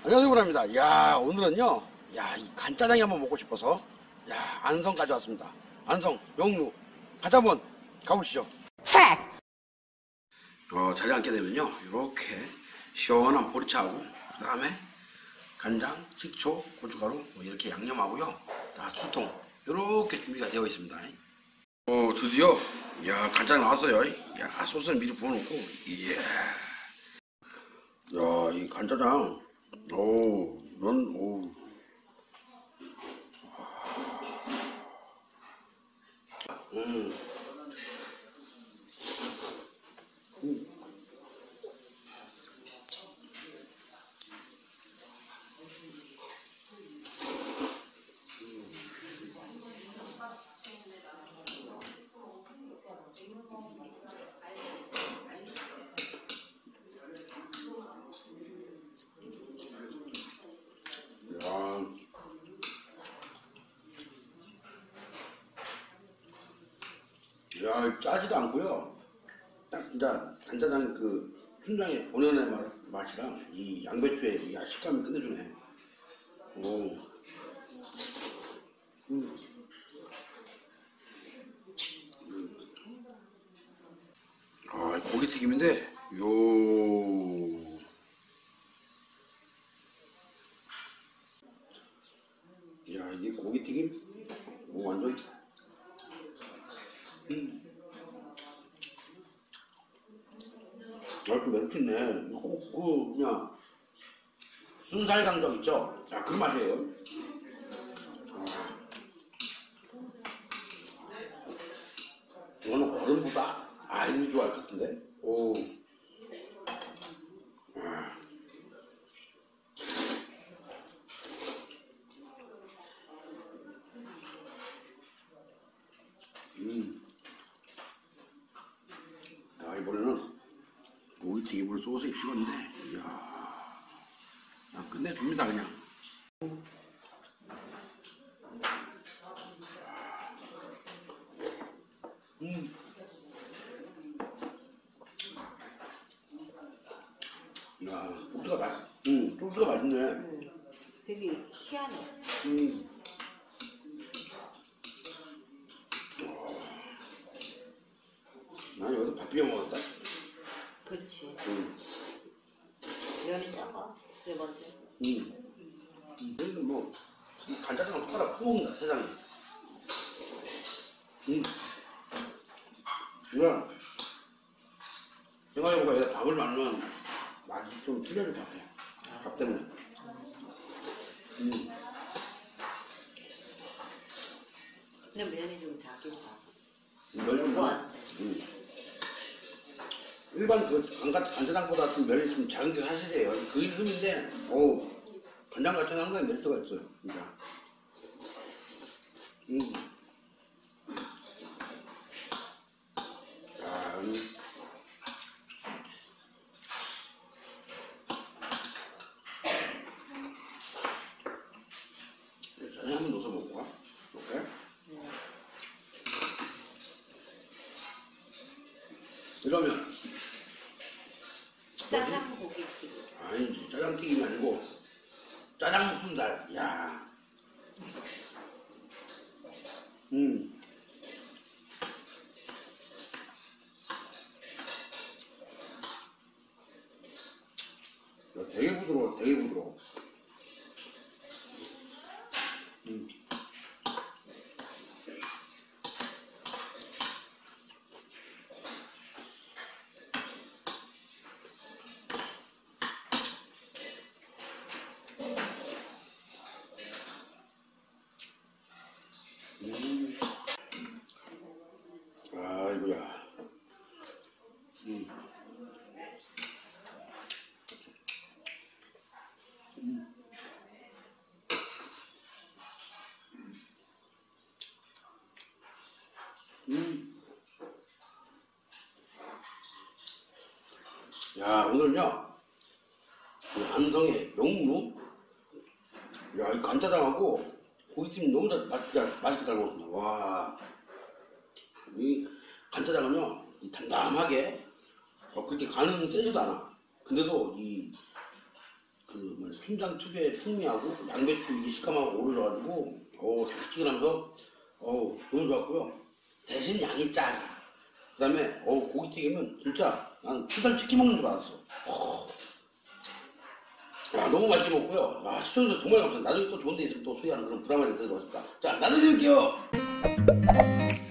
안녕하세요, 구라입니다. 야, 오늘은요, 야, 이 간짜장이 한번 먹고 싶어서, 야, 안성까지 왔습니다. 안성, 영루. 같이 한번 가보시죠. 자리 앉게 되면요, 이렇게 시원한 보리차하고, 그 다음에 간장, 식초, 고춧가루, 뭐 이렇게 양념하고요, 다 수통, 이렇게 준비가 되어 있습니다. 드디어, 야, 간장 나왔어요. 야, 소스를 미리 부어놓고, 이야. 야, 이 간짜장, 오. 음. 야, 짜지도 않고요. 딱 진짜 간짜장 그 춘장의 본연의 맛이랑 이 양배추의 이 식감이 끝내주네. 오. 고기 튀김인데 야, 이게 고기 튀김? 완전 좀 맵겠네. 그냥 순살 강정 있죠? 아, 그 맛이에요. 이거는 어른보다 아이들이 좋아할 것 같은데? 오. 이번에는 고기 튀김을 소스에 찍었는데, 이야. 끝내줍니다, 그냥. 야, 소스가 맛있네. 되게 희한해. 난 여기서 밥 비벼 먹었다. 그치. 면이 작아. 네 번째. 여기는 뭐, 간짜장 숟가락 퍼먹는다, 세상에. 이거, 생각해보니까 얘가 밥을 말면 맛이 좀 틀려질 것 같아. 밥 때문에. 근데 면이 좀 작긴 작아. 면은 일반 그 간짜장보다 좀 면이 좀 작은 게 사실이에요. 그게 흠인데, 간장 같은 건 항상 메리트가 있어요, 진짜. 짜장 한번 넣어서 먹을까? 이렇게? 이러면 짜장 고기튀김. 아니지, 짜장튀김이 아니고 짜장 무순살. 야. 야, 되게 부드러워, 되게 부드러워. 아이고야. 야, 오늘은요, 이 안성의 영루, 야, 이 간짜장하고 고기찜 너무 맛있게 잘 먹었습니다. 와, 이 간짜장은요, 이 담담하게, 그렇게 간은 세지도 않아. 근데도 춘장 특유의 풍미하고 양배추 이게 식감하고 어우러져가지고 달짝지근하면서 너무 좋았고요. 대신 양이 작아. 그 다음에 고기튀김은 진짜 난 춘장치킨 먹는 줄 알았어. 야, 너무 맛있게 먹고요. 야, 시청자 정말 감사합니다. 나중에 또 좋은 데 있으면 또 소개하는 그런 브라마를 드리도록 하겠습니다. 자, 나중에 뵐게요.